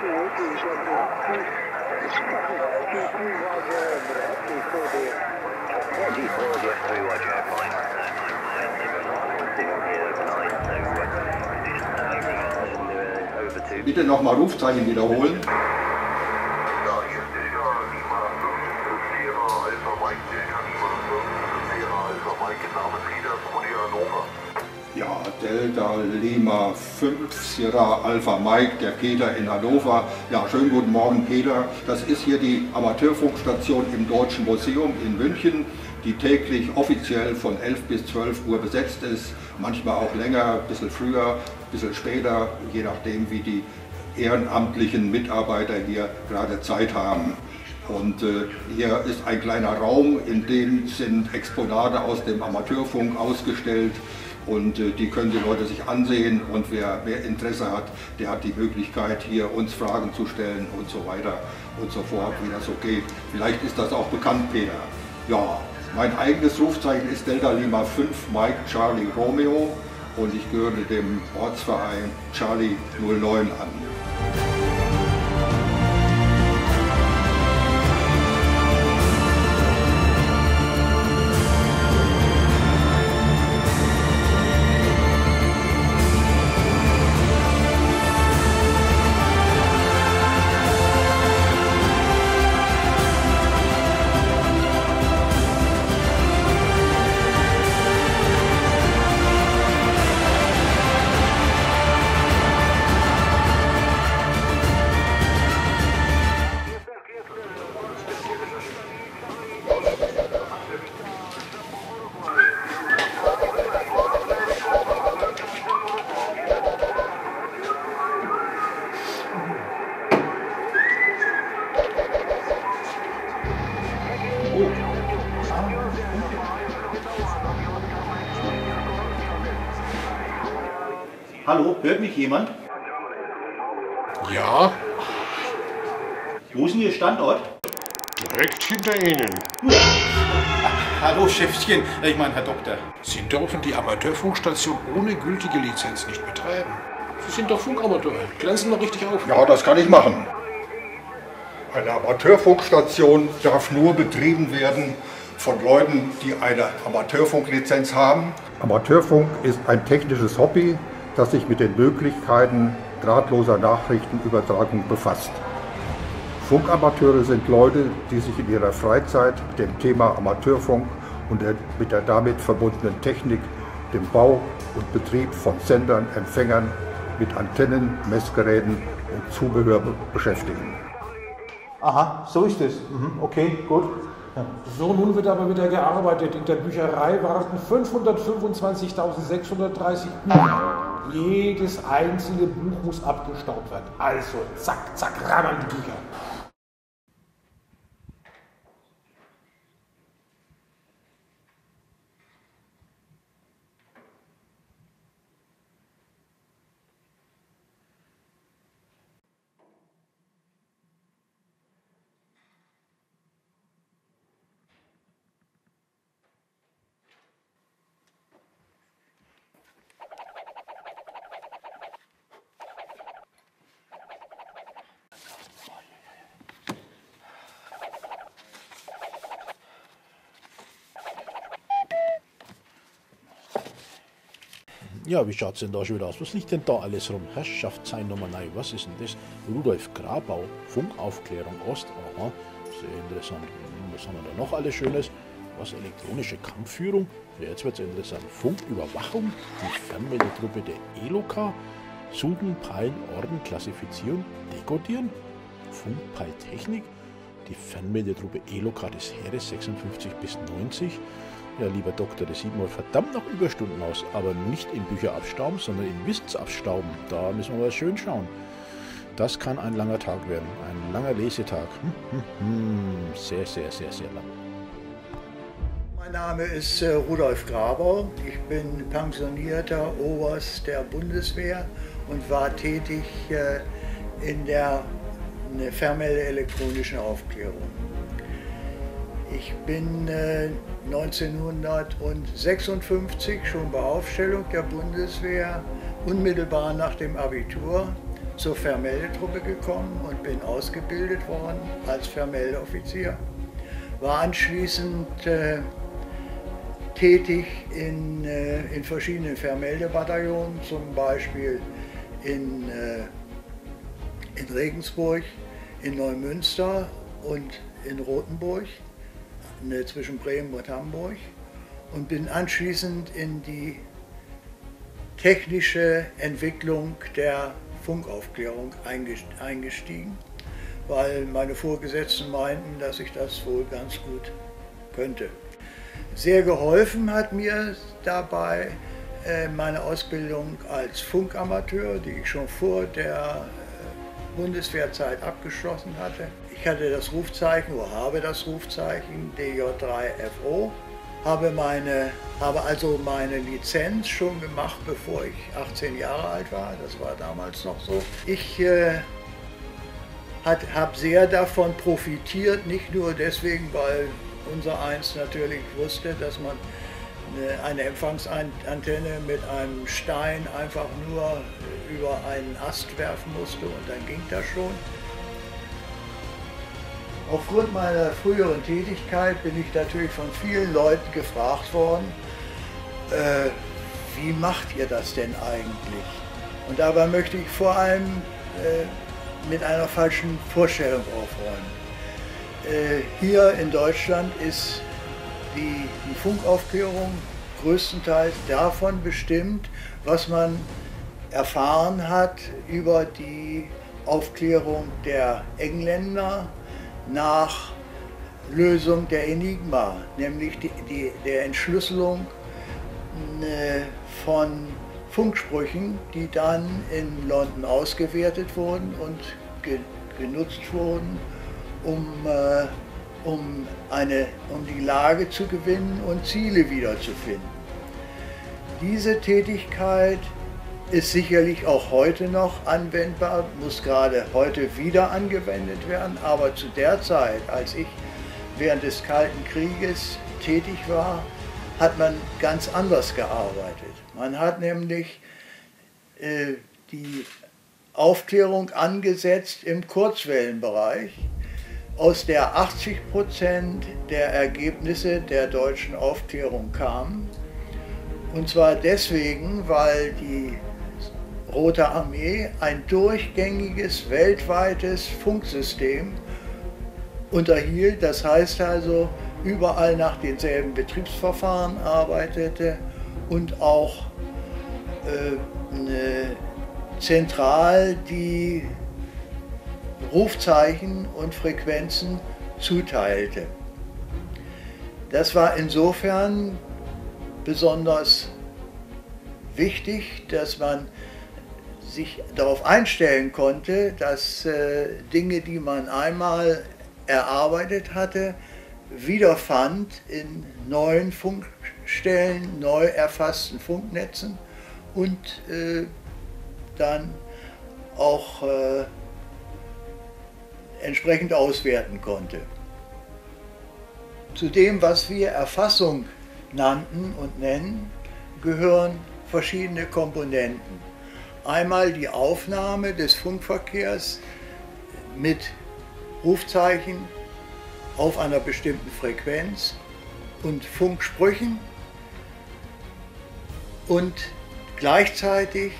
Bitte nochmal Rufzeichen wiederholen. Ja, Delta Lima 5 Sierra Alpha Mike, der Peter in Hannover. Ja, schönen guten Morgen, Peter. Das ist hier die Amateurfunkstation im Deutschen Museum in München, die täglich offiziell von 11 bis 12 Uhr besetzt ist. Manchmal auch länger, ein bisschen früher, ein bisschen später, je nachdem, wie die ehrenamtlichen Mitarbeiter hier gerade Zeit haben. Und hier ist ein kleiner Raum, in dem sind Exponate aus dem Amateurfunk ausgestellt. Und die können die Leute sich ansehen, und wer Interesse hat, der hat die Möglichkeit, hier uns Fragen zu stellen und so weiter und so fort, wie das so geht. Vielleicht ist das auch bekannt, Peter. Ja, mein eigenes Rufzeichen ist Delta Lima 5 Mike Charlie Romeo, und ich gehöre dem Ortsverein Charlie 09 an. Hallo, hört mich jemand? Ja, Wo ist denn Ihr Standort? direkt hinter Ihnen. Hallo, Chefchen. Ich meine, Herr Doktor. Sie dürfen die Amateurfunkstation ohne gültige Lizenz nicht betreiben. Sie sind doch Funkamateur. Glänzen noch richtig auf. Ja, das kann ich machen. Eine Amateurfunkstation darf nur betrieben werden von Leuten, die eine Amateurfunklizenz haben. Amateurfunk ist ein technisches Hobby, das sich mit den Möglichkeiten drahtloser Nachrichtenübertragung befasst. Funkamateure sind Leute, die sich in ihrer Freizeit mit dem Thema Amateurfunk und mit der damit verbundenen Technik, dem Bau und Betrieb von Sendern, Empfängern, mit Antennen, Messgeräten und Zubehör beschäftigen. Aha, so ist es. Okay, gut. Ja. So, nun wird aber wieder gearbeitet. In der Bücherei warten 525.630 Bücher. Jedes einzelne Buch muss abgestaubt werden. Also, zack, zack, ran an die Bücher. Ja, wie schaut's denn da schon wieder aus? Was liegt denn da alles rum? Herrschaftssein Nummer 9, was ist denn das? Rudolf Grabau, Funkaufklärung Ost, aha, sehr interessant. Was haben wir da noch alles Schönes? Was, elektronische Kampfführung? Ja, jetzt wird's interessant. Funküberwachung, die Fernmeldetruppe der ELOKA, suchen, peilen, orten, klassifizieren, dekodieren, Funkpeiltechnik, die Fernmeldetruppe ELOKA des Heeres 56 bis 90. Ja, lieber Doktor, das sieht mal verdammt nach Überstunden aus, aber nicht in Bücher abstauben, sondern in Wissensabstauben. Da müssen wir mal schön schauen. Das kann ein langer Tag werden, ein langer Lesetag. Sehr, sehr, sehr, sehr lang. Mein Name ist Rudolf Grabau. Ich bin pensionierter Oberst der Bundeswehr und war tätig in der fernmeldeelektronischen Aufklärung. Ich bin 1956 schon bei Aufstellung der Bundeswehr, unmittelbar nach dem Abitur, zur Vermeldetruppe gekommen und bin ausgebildet worden als Vermeldeoffizier. War anschließend tätig in verschiedenen Vermeldebataillonen, zum Beispiel in Regensburg, in Neumünster und in Rothenburg, zwischen Bremen und Hamburg, und bin anschließend in die technische Entwicklung der Funkaufklärung eingestiegen, weil meine Vorgesetzten meinten, dass ich das wohl ganz gut könnte. Sehr geholfen hat mir dabei meine Ausbildung als Funkamateur, die ich schon vor der Bundeswehrzeit abgeschlossen hatte. Ich hatte das Rufzeichen oder habe das Rufzeichen DJ3FO, habe also meine Lizenz schon gemacht, bevor ich 18 Jahre alt war. Das war damals noch so. Ich habe sehr davon profitiert, nicht nur deswegen, weil unser Eins natürlich wusste, dass man eine Empfangsantenne mit einem Stein einfach nur über einen Ast werfen musste und dann ging das schon. Aufgrund meiner früheren Tätigkeit bin ich natürlich von vielen Leuten gefragt worden, wie macht ihr das denn eigentlich? Und dabei möchte ich vor allem mit einer falschen Vorstellung aufräumen. Hier in Deutschland ist die Funkaufklärung größtenteils davon bestimmt, was man erfahren hat über die Aufklärung der Engländer nach Lösung der Enigma, nämlich der Entschlüsselung von Funksprüchen, die dann in London ausgewertet wurden und genutzt wurden, um die Lage zu gewinnen und Ziele wiederzufinden. Diese Tätigkeit ist sicherlich auch heute noch anwendbar, muss gerade heute wieder angewendet werden, aber zu der Zeit, als ich während des Kalten Krieges tätig war, hat man ganz anders gearbeitet. Man hat nämlich die Aufklärung angesetzt im Kurzwellenbereich, aus der 80% der Ergebnisse der deutschen Aufklärung kamen. Und zwar deswegen, weil die Rote Armee ein durchgängiges weltweites Funksystem unterhielt. Das heißt also, überall nach denselben Betriebsverfahren arbeitete und auch zentral die Rufzeichen und Frequenzen zuteilte. Das war insofern besonders wichtig, dass man sich darauf einstellen konnte, dass Dinge, die man einmal erarbeitet hatte, wiederfand in neuen Funkstellen, neu erfassten Funknetzen und dann auch entsprechend auswerten konnte. Zu dem, was wir Erfassung nannten und nennen, gehören verschiedene Komponenten. Einmal die Aufnahme des Funkverkehrs mit Rufzeichen auf einer bestimmten Frequenz und Funksprüchen und gleichzeitig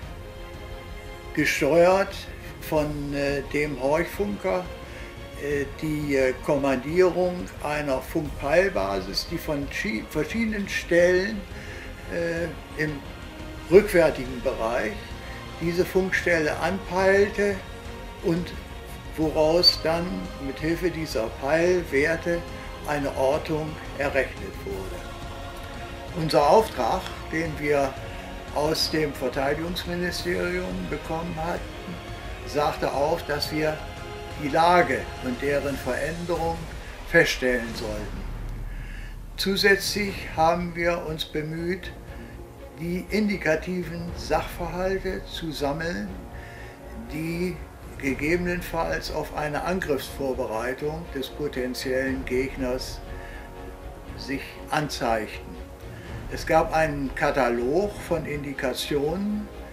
gesteuert von dem Horchfunker die Kommandierung einer Funkpeilbasis, die von verschiedenen Stellen im rückwärtigen Bereich diese Funkstelle anpeilte und woraus dann mit Hilfe dieser Peilwerte eine Ortung errechnet wurde. Unser Auftrag, den wir aus dem Verteidigungsministerium bekommen hatten, sagte auch, dass wir die Lage und deren Veränderung feststellen sollten. Zusätzlich haben wir uns bemüht, die indikativen Sachverhalte zu sammeln, die gegebenenfalls auf eine Angriffsvorbereitung des potenziellen Gegners sich anzeigten. Es gab einen Katalog von Indikationen,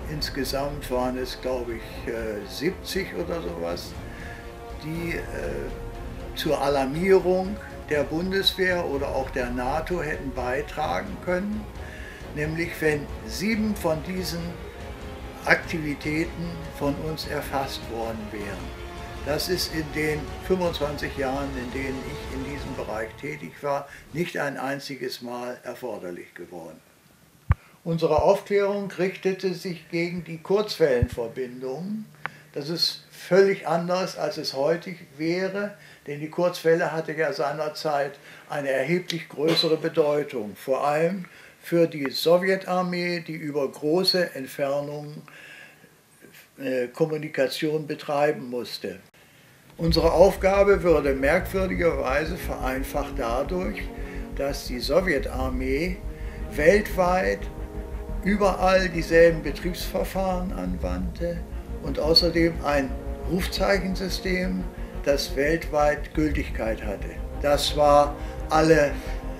insgesamt waren es, glaube ich, 70 oder sowas, die zur Alarmierung der Bundeswehr oder auch der NATO hätten beitragen können. Nämlich wenn 7 von diesen Aktivitäten von uns erfasst worden wären. Das ist in den 25 Jahren, in denen ich in diesem Bereich tätig war, nicht ein einziges Mal erforderlich geworden. Unsere Aufklärung richtete sich gegen die Kurzwellenverbindungen. Das ist völlig anders, als es heute wäre, denn die Kurzwelle hatte ja seinerzeit eine erheblich größere Bedeutung, vor allem für die Sowjetarmee, die über große Entfernungen Kommunikation betreiben musste. Unsere Aufgabe würde merkwürdigerweise vereinfacht dadurch, dass die Sowjetarmee weltweit überall dieselben Betriebsverfahren anwandte und außerdem ein Rufzeichensystem, das weltweit Gültigkeit hatte. Das war alle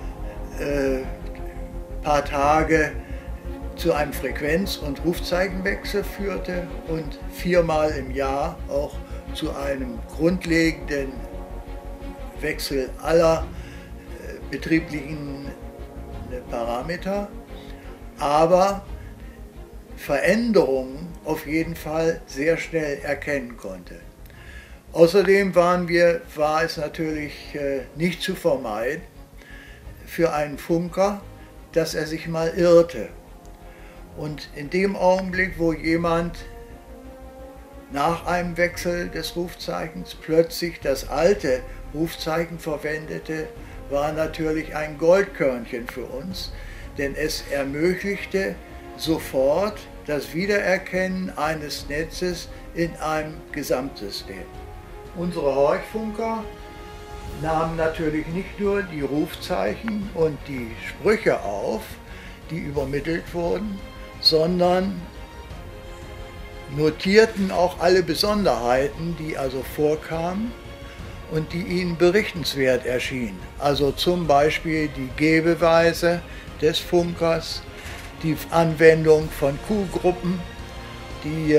paar Tage zu einem Frequenz- und Rufzeichenwechsel führte und 4-mal im Jahr auch zu einem grundlegenden Wechsel aller betrieblichen Parameter, aber Veränderungen auf jeden Fall sehr schnell erkennen konnte. Außerdem war es natürlich nicht zu vermeiden für einen Funker, dass er sich mal irrte. Und in dem Augenblick, wo jemand nach einem Wechsel des Rufzeichens plötzlich das alte Rufzeichen verwendete, war natürlich ein Goldkörnchen für uns, denn es ermöglichte sofort das Wiedererkennen eines Netzes in einem Gesamtsystem. Unsere Horchfunker nahmen natürlich nicht nur die Rufzeichen und die Sprüche auf, die übermittelt wurden, sondern notierten auch alle Besonderheiten, die also vorkamen und die ihnen berichtenswert erschienen. Also zum Beispiel die Gehbeweise des Funkers, die Anwendung von Q-Gruppen, die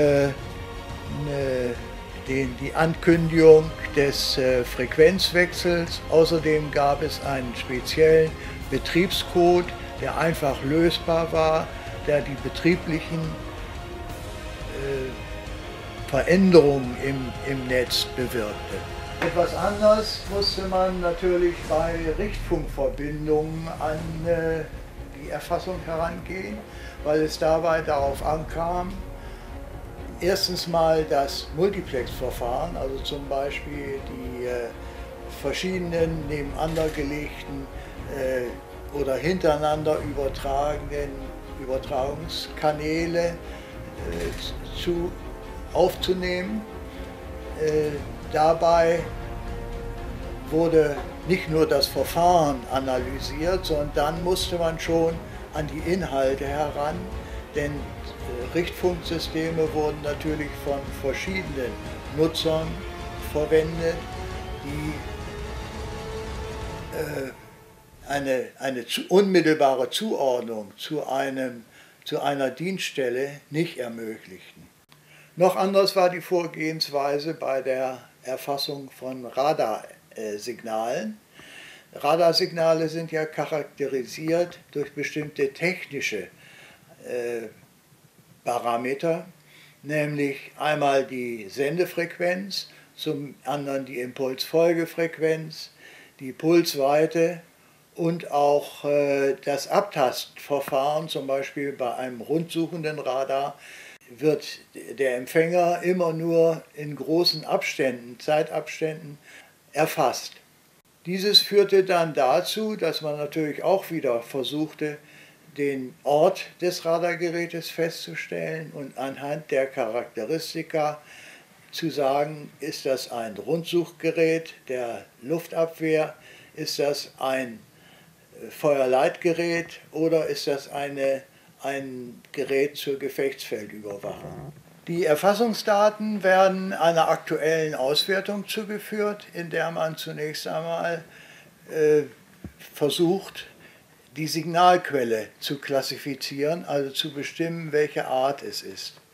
Ankündigung des Frequenzwechsels. Außerdem gab es einen speziellen Betriebscode, der einfach lösbar war, der die betrieblichen Veränderungen im Netz bewirkte. Etwas anders musste man natürlich bei Richtfunkverbindungen an die Erfassung herangehen, weil es dabei darauf ankam, erstens mal das Multiplex-Verfahren, also zum Beispiel die verschiedenen nebeneinander gelegten oder hintereinander übertragenen Übertragungskanäle aufzunehmen. Dabei wurde nicht nur das Verfahren analysiert, sondern dann musste man schon an die Inhalte heran, denn Richtfunksysteme wurden natürlich von verschiedenen Nutzern verwendet, die eine unmittelbare Zuordnung zu einer Dienststelle nicht ermöglichten. Noch anders war die Vorgehensweise bei der Erfassung von Radarsignalen. Radarsignale sind ja charakterisiert durch bestimmte technische Parameter, nämlich einmal die Sendefrequenz, zum anderen die Impulsfolgefrequenz, die Pulsweite und auch das Abtastverfahren, zum Beispiel bei einem rundsuchenden Radar, wird der Empfänger immer nur in großen Zeitabständen erfasst. Dieses führte dann dazu, dass man natürlich auch wieder versuchte, den Ort des Radargerätes festzustellen und anhand der Charakteristika zu sagen, ist das ein Rundsuchgerät der Luftabwehr, ist das ein Feuerleitgerät oder ist das ein Gerät zur Gefechtsfeldüberwachung. Die Erfassungsdaten werden einer aktuellen Auswertung zugeführt, in der man zunächst einmal versucht, die Signalquelle zu klassifizieren, also zu bestimmen, welche Art es ist.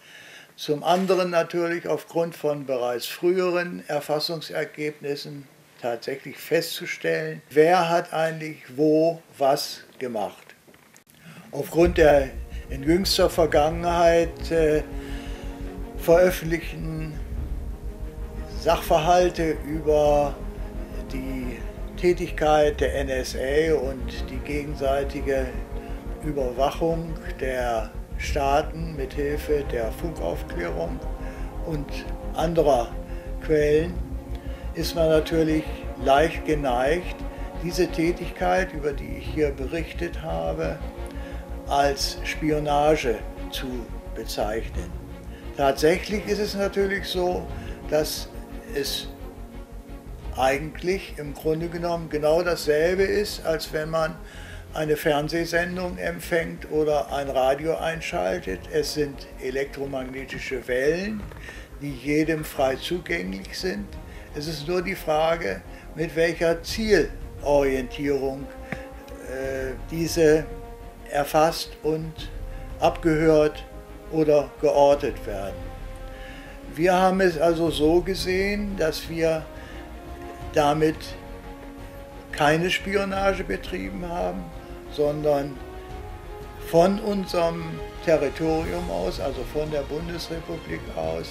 Zum anderen natürlich aufgrund von bereits früheren Erfassungsergebnissen tatsächlich festzustellen, wer hat eigentlich wo was gemacht. Aufgrund der in jüngster Vergangenheit veröffentlichten Sachverhalte über die Tätigkeit der NSA und die gegenseitige Überwachung der Staaten mithilfe der Funkaufklärung und anderer Quellen ist man natürlich leicht geneigt, diese Tätigkeit, über die ich hier berichtet habe, als Spionage zu bezeichnen. Tatsächlich ist es natürlich so, dass es eigentlich im Grunde genommen genau dasselbe ist, als wenn man eine Fernsehsendung empfängt oder ein Radio einschaltet. Es sind elektromagnetische Wellen, die jedem frei zugänglich sind. Es ist nur die Frage, mit welcher Zielorientierung diese erfasst und abgehört oder geortet werden. Wir haben es also so gesehen, dass wir damit keine Spionage betrieben haben, sondern von unserem Territorium aus, also von der Bundesrepublik aus,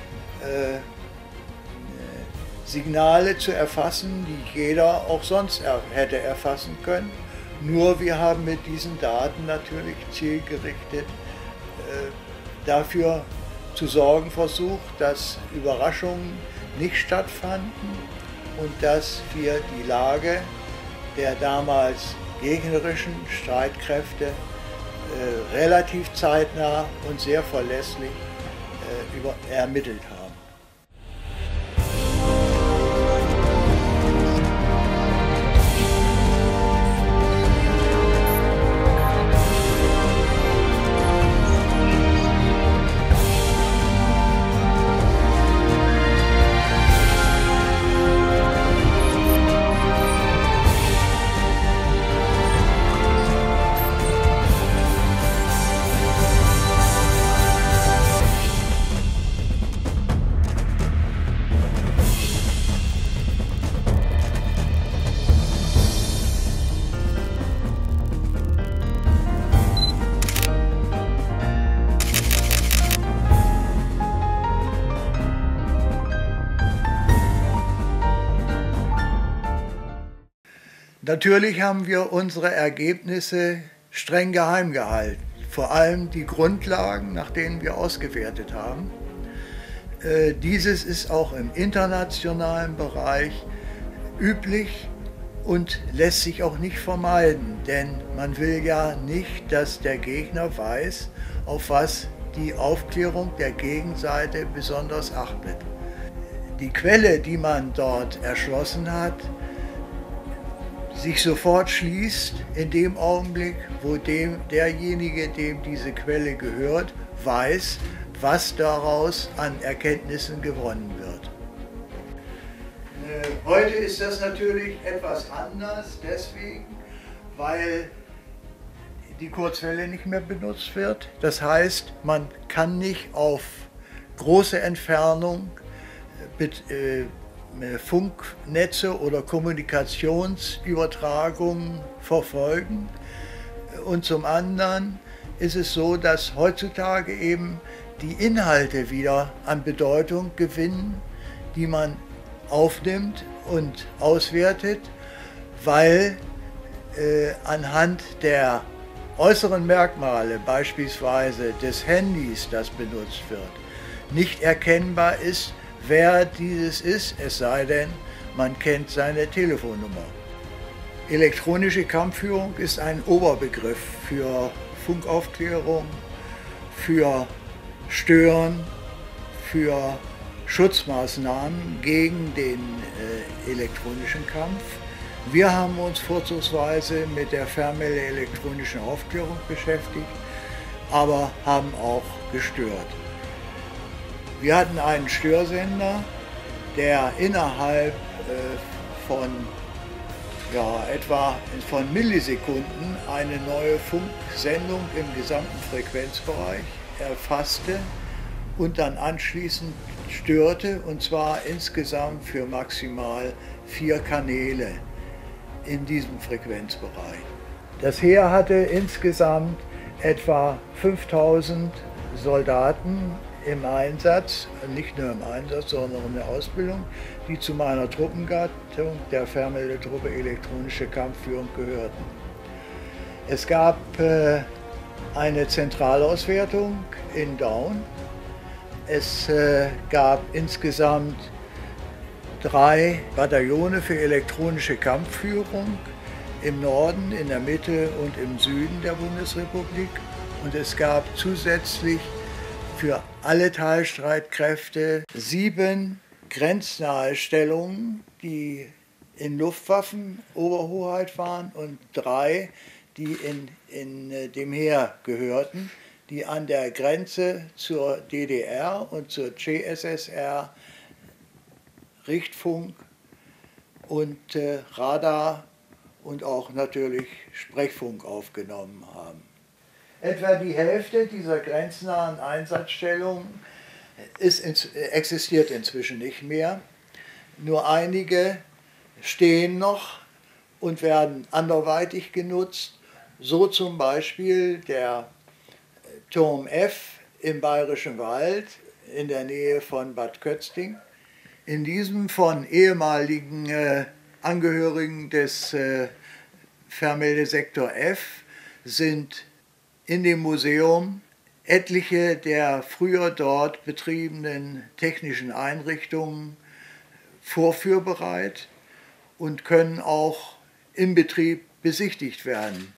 Signale zu erfassen, die jeder auch sonst hätte erfassen können. Nur wir haben mit diesen Daten natürlich zielgerichtet dafür zu sorgen versucht, dass Überraschungen nicht stattfanden und dass wir die Lage der damals gegnerischen Streitkräfte relativ zeitnah und sehr verlässlich ermittelt haben. Natürlich haben wir unsere Ergebnisse streng geheim gehalten, vor allem die Grundlagen, nach denen wir ausgewertet haben. Dieses ist auch im internationalen Bereich üblich und lässt sich auch nicht vermeiden, denn man will ja nicht, dass der Gegner weiß, auf was die Aufklärung der Gegenseite besonders achtet. Die Quelle, die man dort erschlossen hat, sich sofort schließt in dem Augenblick, wo derjenige, dem diese Quelle gehört, weiß, was daraus an Erkenntnissen gewonnen wird. Heute ist das natürlich etwas anders, deswegen, weil die Kurzwelle nicht mehr benutzt wird. Das heißt, man kann nicht auf große Entfernung Funknetze oder Kommunikationsübertragungen verfolgen. Und zum anderen ist es so, dass heutzutage eben die Inhalte wieder an Bedeutung gewinnen, die man aufnimmt und auswertet, weil anhand der äußeren Merkmale, beispielsweise des Handys, das benutzt wird, nicht erkennbar ist, wer dieses ist, es sei denn, man kennt seine Telefonnummer. Elektronische Kampfführung ist ein Oberbegriff für Funkaufklärung, für Stören, für Schutzmaßnahmen gegen den elektronischen Kampf. Wir haben uns vorzugsweise mit der Fernmelder elektronischen Aufklärung beschäftigt, aber haben auch gestört. Wir hatten einen Störsender, der innerhalb von etwa von Millisekunden eine neue Funksendung im gesamten Frequenzbereich erfasste und dann anschließend störte, und zwar insgesamt für maximal 4 Kanäle in diesem Frequenzbereich. Das Heer hatte insgesamt etwa 5000 Soldaten im Einsatz, nicht nur im Einsatz, sondern in der Ausbildung, die zu meiner Truppengattung, der Fernmeldetruppe Elektronische Kampfführung, gehörten. Es gab eine Zentralauswertung in Daun. Es gab insgesamt 3 Bataillone für elektronische Kampfführung im Norden, in der Mitte und im Süden der Bundesrepublik. Und es gab zusätzlich für alle Teilstreitkräfte 7 grenznahe Stellungen, die in Luftwaffenoberhoheit waren, und 3, die in dem Heer gehörten, die an der Grenze zur DDR und zur CSSR Richtfunk und Radar und auch natürlich Sprechfunk aufgenommen haben. Etwa die Hälfte dieser grenznahen Einsatzstellungen existiert inzwischen nicht mehr. Nur einige stehen noch und werden anderweitig genutzt. So zum Beispiel der Turm F im Bayerischen Wald in der Nähe von Bad Kötzting. In diesem von ehemaligen Angehörigen des Fernmeldesektor F sind in dem Museum etliche der früher dort betriebenen technischen Einrichtungen vorführbereit und können auch im Betrieb besichtigt werden.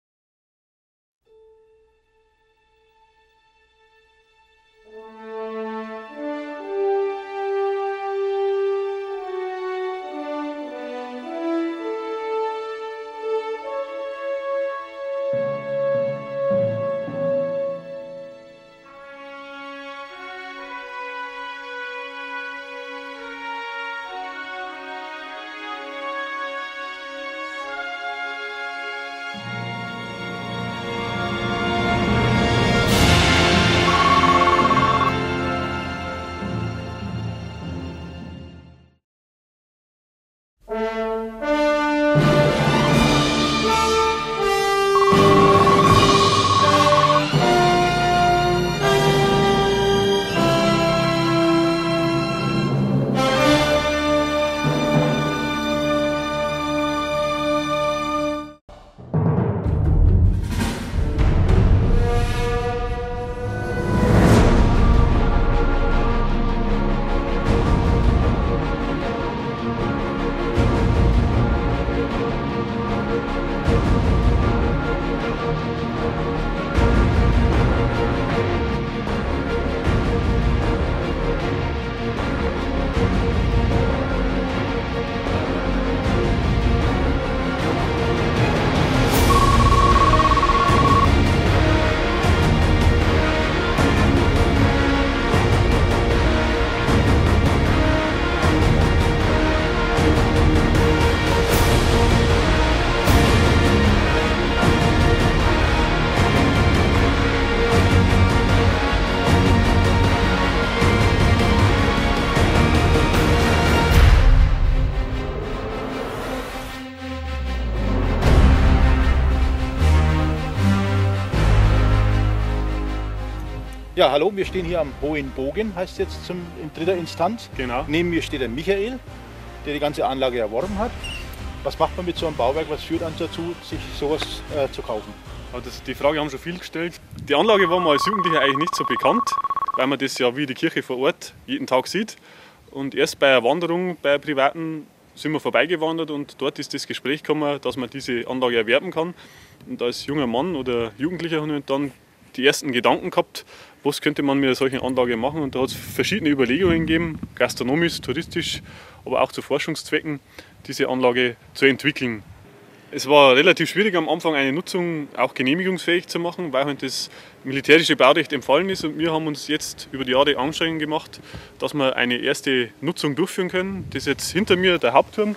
Ja, hallo, wir stehen hier am Hohen Bogen, heißt jetzt in dritter Instanz. Genau. Neben mir steht der Michael, der die ganze Anlage erworben hat. Was macht man mit so einem Bauwerk, was führt einen dazu, sich sowas zu kaufen? Die Frage haben schon viel gestellt. Die Anlage war mir als Jugendlicher eigentlich nicht so bekannt, weil man das ja wie die Kirche vor Ort jeden Tag sieht. Und erst bei einer Wanderung, bei einer privaten, sind wir vorbeigewandert und dort ist das Gespräch gekommen, dass man diese Anlage erwerben kann. Und als junger Mann oder Jugendlicher habe ich dann die ersten Gedanken gehabt, was könnte man mit einer solchen Anlage machen. Und da hat es verschiedene Überlegungen gegeben, gastronomisch, touristisch, aber auch zu Forschungszwecken, diese Anlage zu entwickeln. Es war relativ schwierig am Anfang eine Nutzung auch genehmigungsfähig zu machen, weil halt das militärische Baurecht entfallen ist, und wir haben uns jetzt über die Jahre Anstrengungen gemacht, dass wir eine erste Nutzung durchführen können. Das ist jetzt hinter mir der Hauptturm,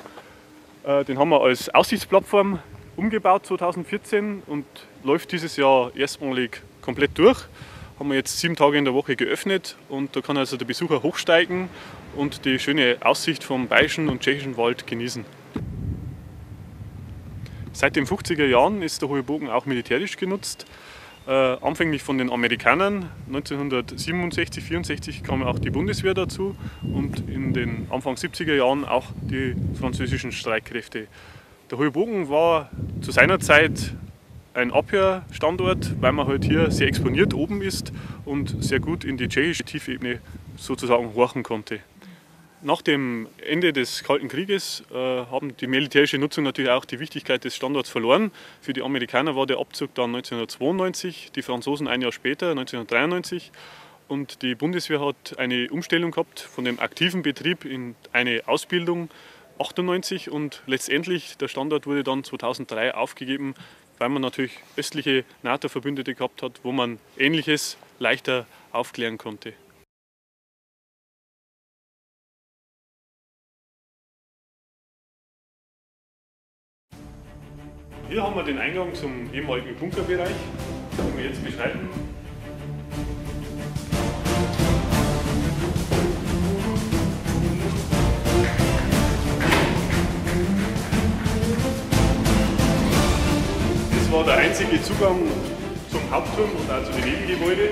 den haben wir als Aussichtsplattform umgebaut 2014 und läuft dieses Jahr erstmalig komplett durch. haben wir jetzt 7 Tage in der Woche geöffnet und da kann also der Besucher hochsteigen und die schöne Aussicht vom Bayerischen und Tschechischen Wald genießen. Seit den 50er Jahren ist der Hohe Bogen auch militärisch genutzt. Anfänglich von den Amerikanern, 1967, 1964 kam auch die Bundeswehr dazu und in den Anfang 70er Jahren auch die französischen Streitkräfte. Der Hohe Bogen war zu seiner Zeit ein Abhörstandort, weil man halt hier sehr exponiert oben ist und sehr gut in die tschechische Tiefebene sozusagen horchen konnte. Nach dem Ende des Kalten Krieges haben die militärische Nutzung natürlich auch die Wichtigkeit des Standorts verloren. Für die Amerikaner war der Abzug dann 1992, die Franzosen ein Jahr später, 1993. Und die Bundeswehr hat eine Umstellung gehabt von dem aktiven Betrieb in eine Ausbildung 1998 und letztendlich der Standort wurde dann 2003 aufgegeben, weil man natürlich östliche NATO-Verbündete gehabt hat, wo man Ähnliches leichter aufklären konnte. Hier haben wir den Eingang zum ehemaligen Bunkerbereich, den wir jetzt beschreiben. Das war der einzige Zugang zum Hauptturm und auch zu den Nebengebäuden.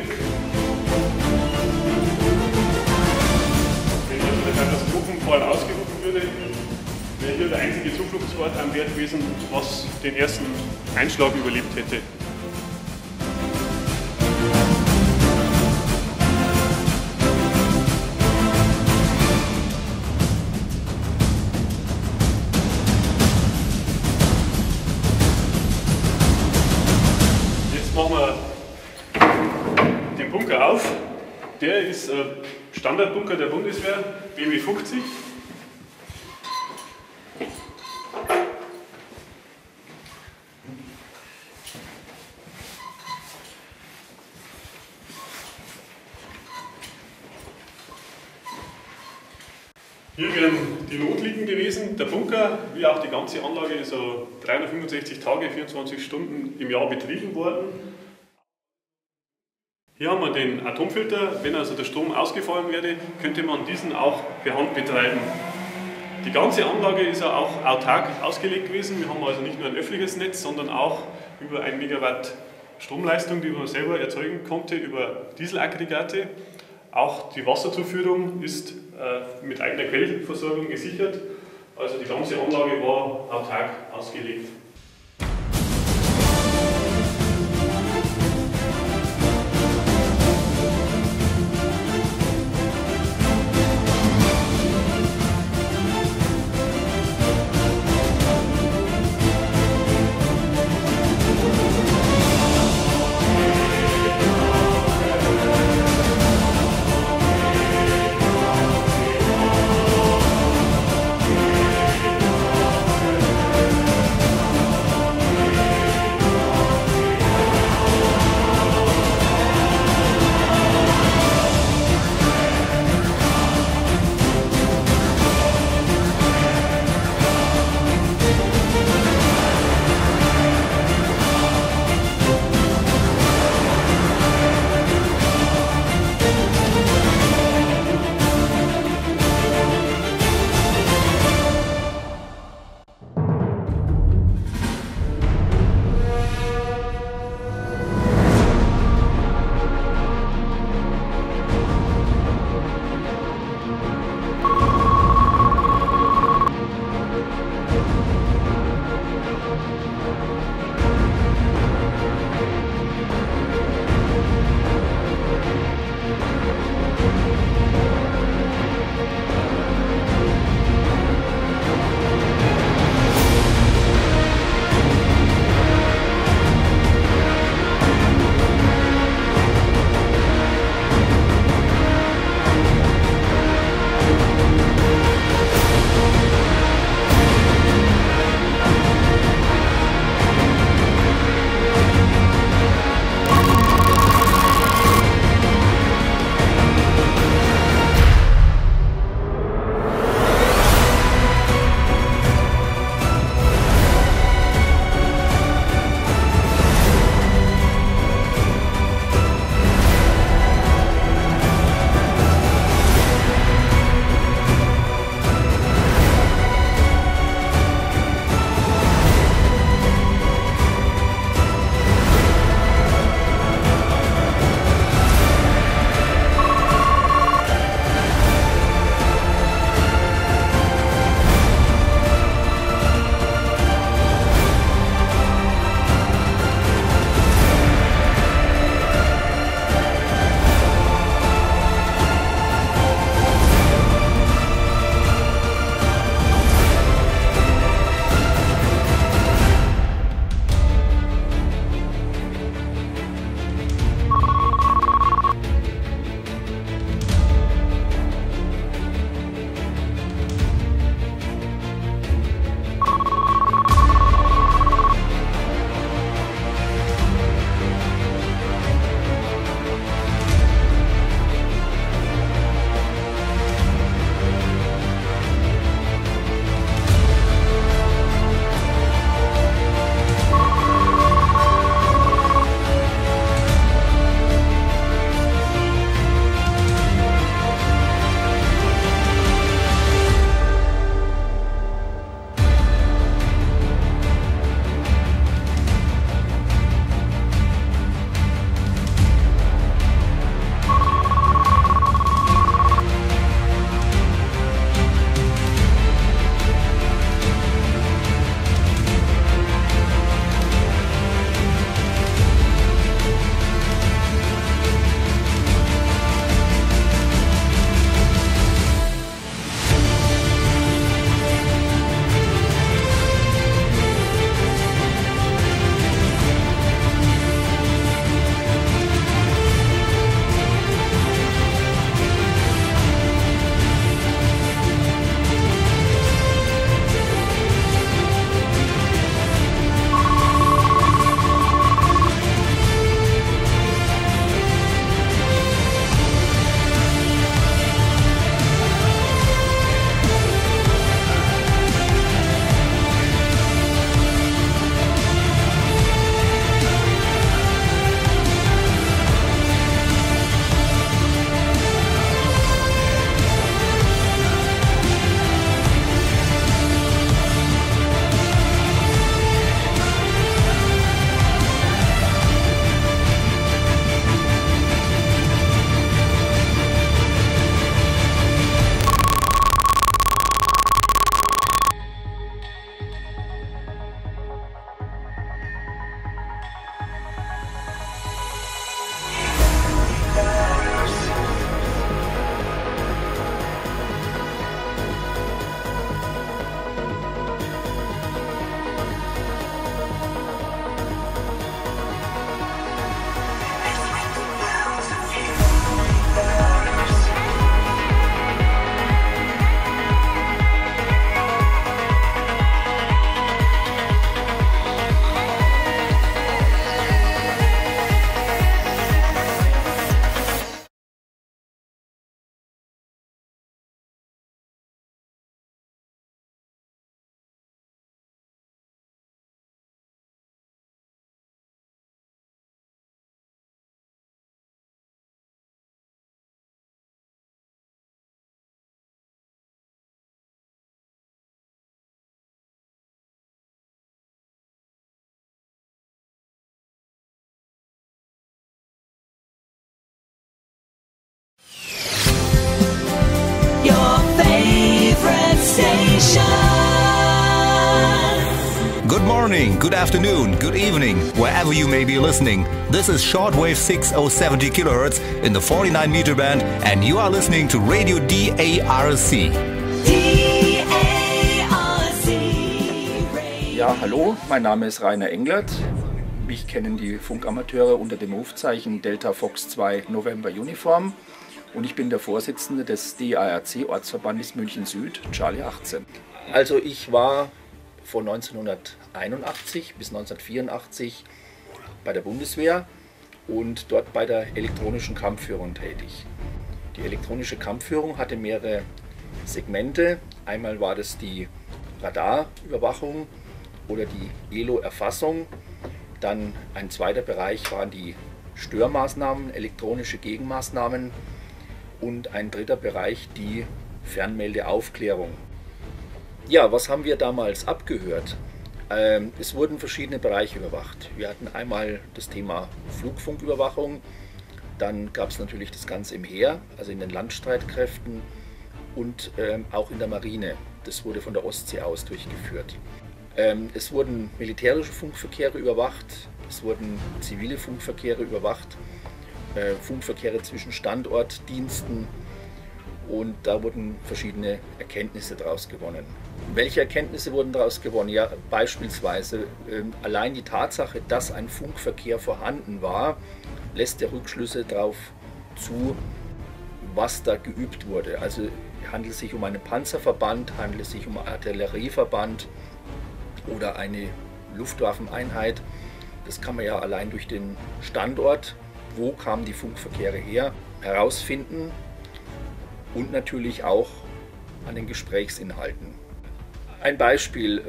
Wenn hier der Katastrophenfall ausgerufen würde, wäre hier der einzige Zufluchtsort am Wert gewesen, was den ersten Einschlag überlebt hätte. Jetzt machen wir den Bunker auf. Der ist Standardbunker der Bundeswehr, BW 50. Hier wären die Notliegen gewesen. Der Bunker, wie auch die ganze Anlage, ist 365 Tage, 24 Stunden im Jahr betrieben worden. Hier haben wir den Atomfilter. Wenn also der Strom ausgefallen wäre, könnte man diesen auch per Hand betreiben. Die ganze Anlage ist ja auch autark ausgelegt gewesen. Wir haben also nicht nur ein öffentliches Netz, sondern auch über 1 Megawatt Stromleistung, die man selber erzeugen konnte über Dieselaggregate. Auch die Wasserzuführung ist mit eigener Quellversorgung gesichert. Also die ganze Anlage war autark ausgelegt. morning, good afternoon, good evening, wherever you may be listening. This is Shortwave 6070 kHz in the 49 meter band, and you are listening to Radio DARC. Ja, hallo, mein Name ist Rainer Englert. Mich kennen die Funkamateure unter dem Rufzeichen Delta Fox 2 November Uniform und ich bin der Vorsitzende des DARC Ortsverbandes München Süd, Charlie 18. Also ich war von 1981 bis 1984 bei der Bundeswehr und dort bei der elektronischen Kampfführung tätig. Die elektronische Kampfführung hatte mehrere Segmente. Einmal war das die Radarüberwachung oder die ELO-Erfassung. Dann ein zweiter Bereich waren die Störmaßnahmen, elektronische Gegenmaßnahmen und ein dritter Bereich die Fernmeldeaufklärung. Ja, was haben wir damals abgehört? Es wurden verschiedene Bereiche überwacht. Wir hatten einmal das Thema Flugfunküberwachung, dann gab es natürlich das Ganze im Heer, also in den Landstreitkräften und auch in der Marine. Das wurde von der Ostsee aus durchgeführt. Es wurden militärische Funkverkehre überwacht, es wurden zivile Funkverkehre überwacht, Funkverkehre zwischen Standortdiensten und da wurden verschiedene Erkenntnisse daraus gewonnen. Welche Erkenntnisse wurden daraus gewonnen? Ja, beispielsweise allein die Tatsache, dass ein Funkverkehr vorhanden war, lässt ja Rückschlüsse darauf zu, was da geübt wurde. Also handelt es sich um einen Panzerverband, handelt es sich um einen Artillerieverband oder eine Luftwaffeneinheit. Das kann man ja allein durch den Standort, wo kamen die Funkverkehre her, herausfinden und natürlich auch an den Gesprächsinhalten. Ein Beispiel,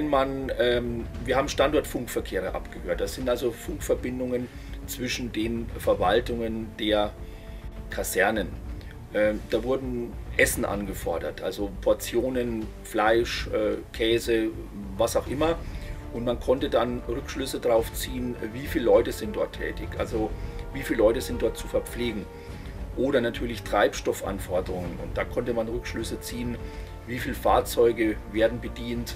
wir haben Standortfunkverkehre abgehört. Das sind also Funkverbindungen zwischen den Verwaltungen der Kasernen. Da wurden Essen angefordert, also Portionen, Fleisch, Käse, was auch immer. Und man konnte dann Rückschlüsse darauf ziehen, wie viele Leute sind dort tätig, also wie viele Leute sind dort zu verpflegen. Oder natürlich Treibstoffanforderungen. Und da konnte man Rückschlüsse ziehen, wie viele Fahrzeuge werden bedient,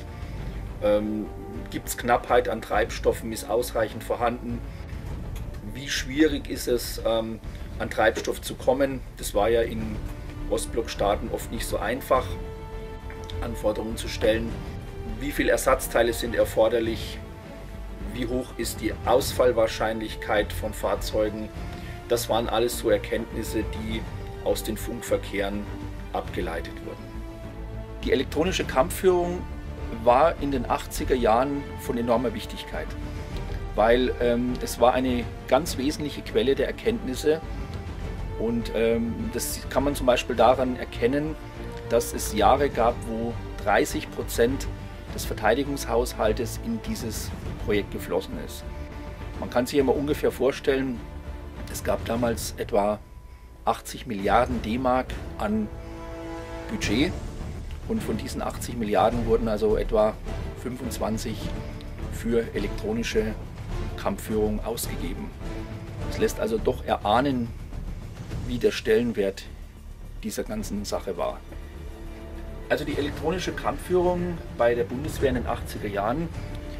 gibt es Knappheit an Treibstoffen, ist ausreichend vorhanden, wie schwierig ist es, an Treibstoff zu kommen. Das war ja in Ostblockstaaten oft nicht so einfach, Anforderungen zu stellen. Wie viele Ersatzteile sind erforderlich, wie hoch ist die Ausfallwahrscheinlichkeit von Fahrzeugen. Das waren alles so Erkenntnisse, die aus den Funkverkehren abgeleitet wurden. Die elektronische Kampfführung war in den 80er Jahren von enormer Wichtigkeit, weil es war eine ganz wesentliche Quelle der Erkenntnisse und das kann man zum Beispiel daran erkennen, dass es Jahre gab, wo 30% des Verteidigungshaushaltes in dieses Projekt geflossen ist. Man kann sich immer ungefähr vorstellen, es gab damals etwa 80 Milliarden D-Mark an Budget und von diesen 80 Milliarden wurden also etwa 25 für elektronische Kampfführung ausgegeben. Das lässt also doch erahnen, wie der Stellenwert dieser ganzen Sache war. Also die elektronische Kampfführung bei der Bundeswehr in den 80er Jahren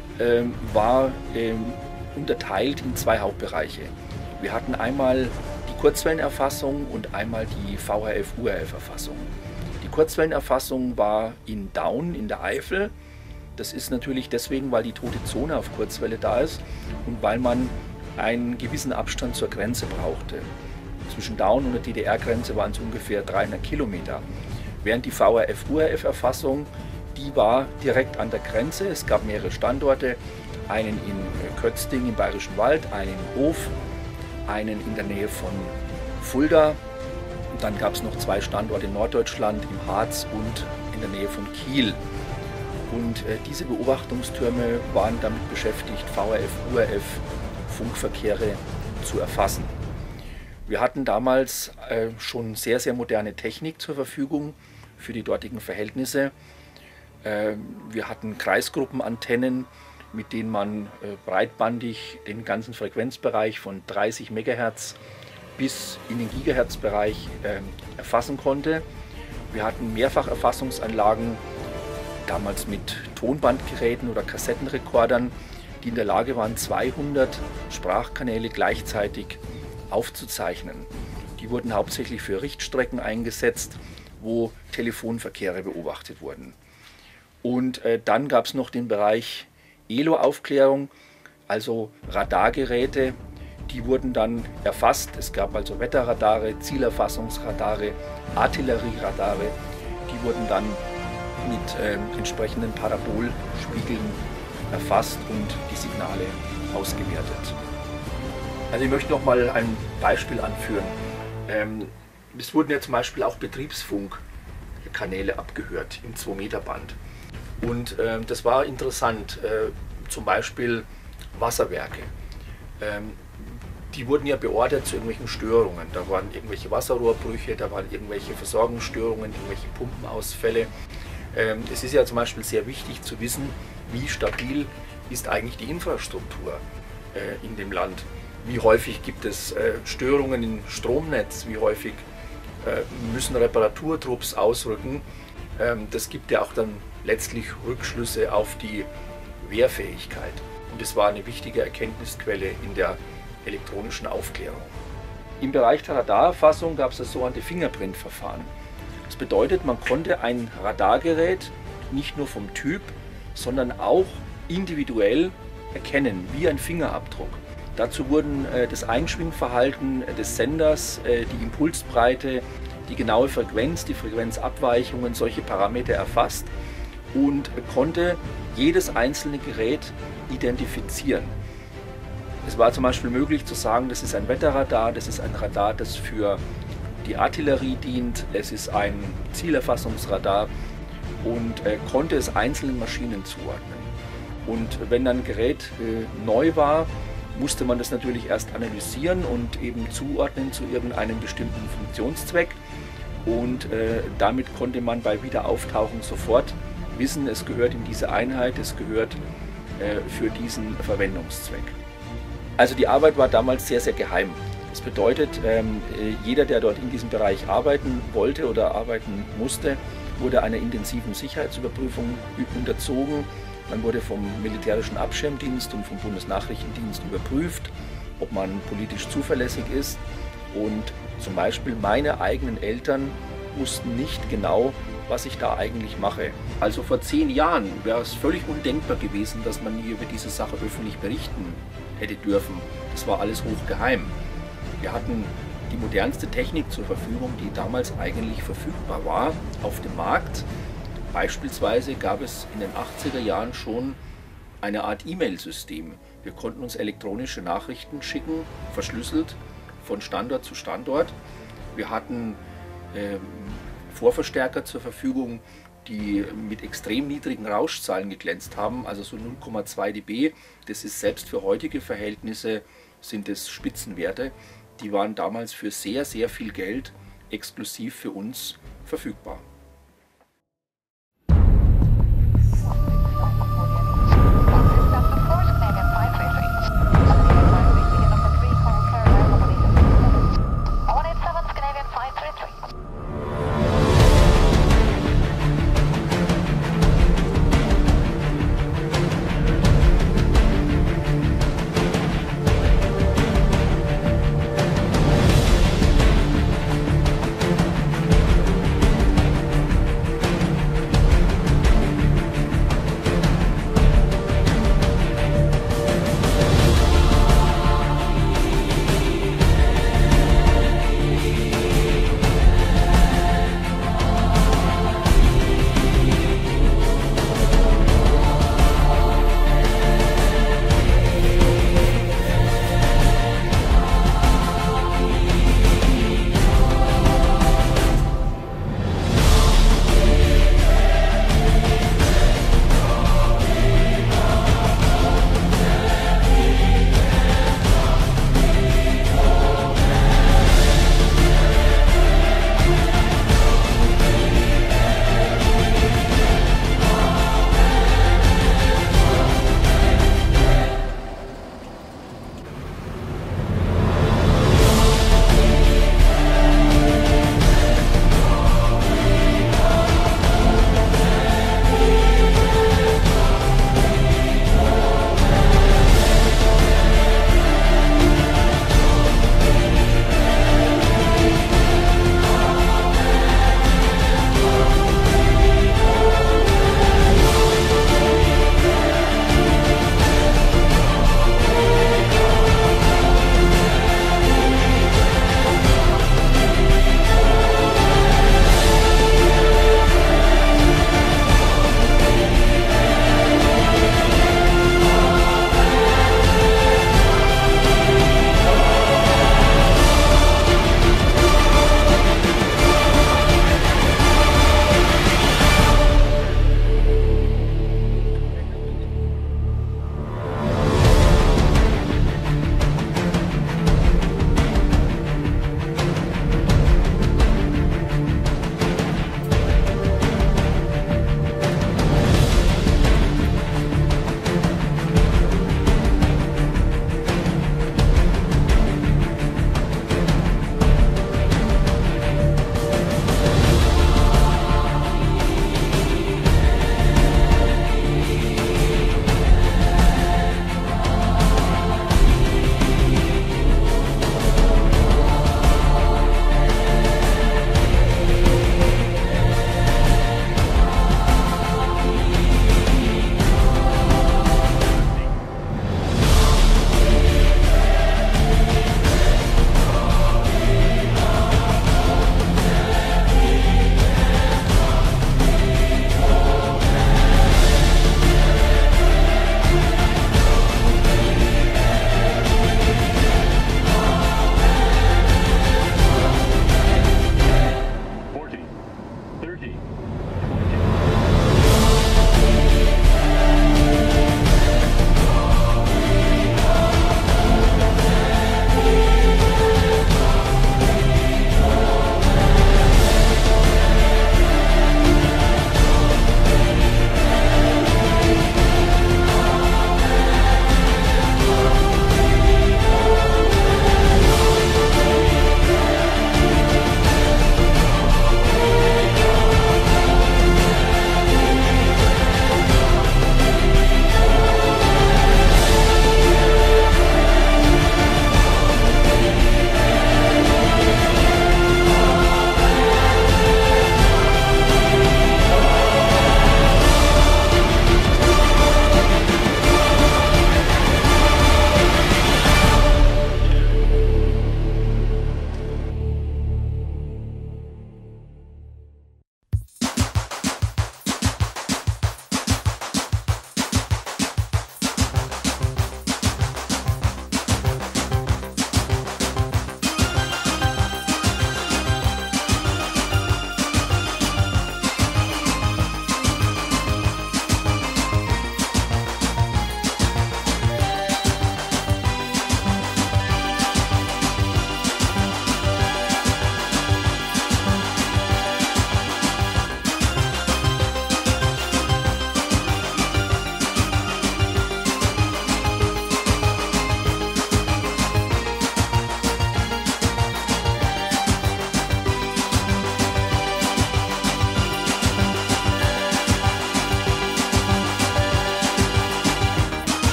war unterteilt in zwei Hauptbereiche. Wir hatten einmal die Kurzwellenerfassung und einmal die VHF-UHF-Erfassung. Die Kurzwellenerfassung war in Daun in der Eifel. Das ist natürlich deswegen, weil die tote Zone auf Kurzwelle da ist und weil man einen gewissen Abstand zur Grenze brauchte. Zwischen Daun und der DDR-Grenze waren es ungefähr 300 Kilometer. Während die VHF-UHF-Erfassung, die war direkt an der Grenze. Es gab mehrere Standorte, einen in Kötzding im Bayerischen Wald, einen in Hof, einen in der Nähe von Fulda. Und dann gab es noch zwei Standorte in Norddeutschland, im Harz und in der Nähe von Kiel. Und diese Beobachtungstürme waren damit beschäftigt, VHF-UHF-Funkverkehre zu erfassen. Wir hatten damals schon sehr, sehr moderne Technik zur Verfügung für die dortigen Verhältnisse. Wir hatten Kreisgruppenantennen, mit denen man breitbandig den ganzen Frequenzbereich von 30 MHz bis in den Gigahertz-Bereich erfassen konnte. Wir hatten Mehrfacherfassungsanlagen damals mit Tonbandgeräten oder Kassettenrekordern, die in der Lage waren, 200 Sprachkanäle gleichzeitig aufzuzeichnen. Die wurden hauptsächlich für Richtstrecken eingesetzt, wo Telefonverkehre beobachtet wurden. Und dann gab es noch den Bereich ELO-Aufklärung, also Radargeräte, die wurden dann erfasst. Es gab also Wetterradare, Zielerfassungsradare, Artillerieradare, die wurden dann mit entsprechenden Parabolspiegeln erfasst und die Signale ausgewertet. Also ich möchte noch mal ein Beispiel anführen. Es wurden ja zum Beispiel auch Betriebsfunkkanäle abgehört im 2-Meter-Band. Und das war interessant, zum Beispiel Wasserwerke. Die wurden ja beordert zu irgendwelchen Störungen. Da waren irgendwelche Wasserrohrbrüche, da waren irgendwelche Versorgungsstörungen, irgendwelche Pumpenausfälle. Es ist ja zum Beispiel sehr wichtig zu wissen, wie stabil ist eigentlich die Infrastruktur in dem Land. Wie häufig gibt es Störungen im Stromnetz, wie häufig müssen Reparaturtrupps ausrücken. Das gibt ja auch dann letztlich Rückschlüsse auf die Wehrfähigkeit. Und es war eine wichtige Erkenntnisquelle in der elektronischen Aufklärung. Im Bereich der Radarerfassung gab es das sogenannte Fingerprint-Verfahren. Das bedeutet, man konnte ein Radargerät nicht nur vom Typ, sondern auch individuell erkennen, wie ein Fingerabdruck. Dazu wurden das Einschwingverhalten des Senders, die Impulsbreite, die genaue Frequenz, die Frequenzabweichungen, solche Parameter erfasst und konnte jedes einzelne Gerät identifizieren. Es war zum Beispiel möglich zu sagen, das ist ein Wetterradar, das ist ein Radar, das für die Artillerie dient, es ist ein Zielerfassungsradar und konnte es einzelnen Maschinen zuordnen. Und wenn dann ein Gerät neu war, musste man das natürlich erst analysieren und eben zuordnen zu irgendeinem bestimmten Funktionszweck. Und damit konnte man bei Wiederauftauchen sofort wissen, es gehört in diese Einheit, es gehört für diesen Verwendungszweck. Also die Arbeit war damals sehr, sehr geheim. Das bedeutet, jeder, der dort in diesem Bereich arbeiten wollte oder arbeiten musste, wurde einer intensiven Sicherheitsüberprüfung unterzogen. Man wurde vom Militärischen Abschirmdienst und vom Bundesnachrichtendienst überprüft, ob man politisch zuverlässig ist. Und zum Beispiel meine eigenen Eltern wussten nicht genau, was ich da eigentlich mache. Also vor 10 Jahren wäre es völlig undenkbar gewesen, dass man hier über diese Sache öffentlich berichten hätte dürfen. Das war alles hochgeheim. Wir hatten die modernste Technik zur Verfügung, die damals eigentlich verfügbar war auf dem Markt. Beispielsweise gab es in den 80er Jahren schon eine Art E-Mail-System. Wir konnten uns elektronische Nachrichten schicken, verschlüsselt von Standort zu Standort. Wir hatten Vorverstärker zur Verfügung, die mit extrem niedrigen Rauschzahlen geglänzt haben, also so 0,2 dB. Das ist selbst für heutige Verhältnisse sind es Spitzenwerte. Die waren damals für sehr, sehr viel Geld exklusiv für uns verfügbar.